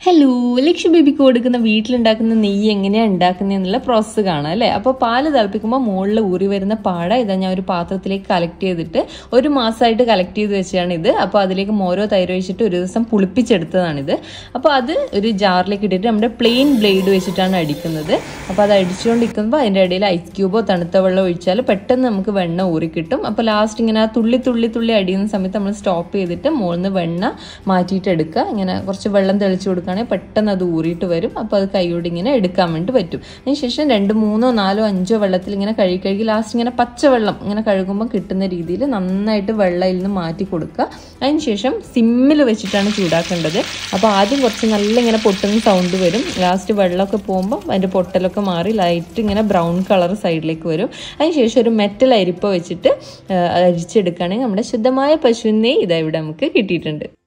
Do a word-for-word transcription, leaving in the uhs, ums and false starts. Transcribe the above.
Hello, ലക്ഷ്യ ബേബിക്ക് കൊടുക്കുന്ന വീട്ടിലുണ്ടാക്കുന്ന നെയ്യ് എങ്ങനെയാണ് ഉണ്ടാക്കുന്നതെന്നുള്ള പ്രോസസ്സ് കാണാം അല്ലേ. അപ്പോൾ പാല് തിളപ്പിക്കുമ്പോൾ മുകളിൽ ഊറി വരുന്ന പാട ഇതാ ഞാൻ ഒരു പാത്രത്തിലേക്ക് കളക്ട് ചെയ്തിട്ട് ഒരു മാസമായിട്ട് കളക്ട് ചെയ്ത് വെച്ചാണ് ഇത്. അപ്പോൾ അതിലേക്ക് മോരോ തൈര് ഒഴിച്ചിട്ട് ഒരു ദിവസം പുളിപ്പിച്ചെടുത്തതാണിത്. അപ്പോൾ അത് ഒരു ജാറിലേക്ക് ഇട്ടിട്ട് നമ്മുടെ പ്ലെയിൻ ബ്ലേഡ് വെച്ചിട്ടാണ് അടിക്കുന്നത്. അപ്പോൾ അത് അടിച്ചുകൊണ്ടിരിക്കുമ്പോൾ അതിൻ്റെ ഇടയിൽ ഐസ് ക്യൂബോ തണുത്ത വെള്ളം ഒഴിച്ചാൽ പെട്ടെന്ന് നമുക്ക് വെണ്ണ ഊറി കിട്ടും. അപ്പോൾ ലാസ്റ്റ് ഇങ്ങനെ ആ തുള്ളി തുള്ളി തുള്ളി അടിയുന്ന സമയത്ത് നമ്മൾ സ്റ്റോപ്പ് ചെയ്തിട്ട് മുകളിൽ നിന്ന് വെണ്ണ മാറ്റിയിട്ട് എടുക്കുക. ഇങ്ങനെ കുറച്ച് വെള്ളം തെളിച്ച് കൊടുക്കുക, പെട്ടെന്ന് അത് ഊറിയിട്ട് വരും. അപ്പോൾ അത് കൈയോട് ഇങ്ങനെ എടുക്കാൻ വേണ്ടി പറ്റും. അതിനുശേഷം രണ്ട് മൂന്നോ നാലോ അഞ്ചോ വെള്ളത്തിൽ ഇങ്ങനെ കഴുകി കഴുകി ലാസ്റ്റ് ഇങ്ങനെ പച്ചവെള്ളം ഇങ്ങനെ കഴുകുമ്പോൾ കിട്ടുന്ന രീതിയിൽ നന്നായിട്ട് വെള്ളയിൽ നിന്ന് മാറ്റി കൊടുക്കുക. അതിനുശേഷം സിമ്മിൽ വെച്ചിട്ടാണ് ചൂടാക്കേണ്ടത്. അപ്പോൾ ആദ്യം കുറച്ച് നല്ല ഇങ്ങനെ പൊട്ടുന്ന സൗണ്ട് വരും. ലാസ്റ്റ് വെള്ളമൊക്കെ പോകുമ്പോൾ അതിൻ്റെ പൊട്ടലൊക്കെ മാറി ലൈറ്റ് ഇങ്ങനെ ബ്രൗൺ കളർ സൈഡിലേക്ക് വരും. അതിനുശേഷം ഒരു മെറ്റൽ അരിപ്പ വെച്ചിട്ട് അരിച്ചെടുക്കുകയാണെങ്കിൽ നമ്മുടെ ശുദ്ധമായ പശുവിൻ നെയ്യ് ഇതാ ഇവിടെ നമുക്ക് കിട്ടിയിട്ടുണ്ട്.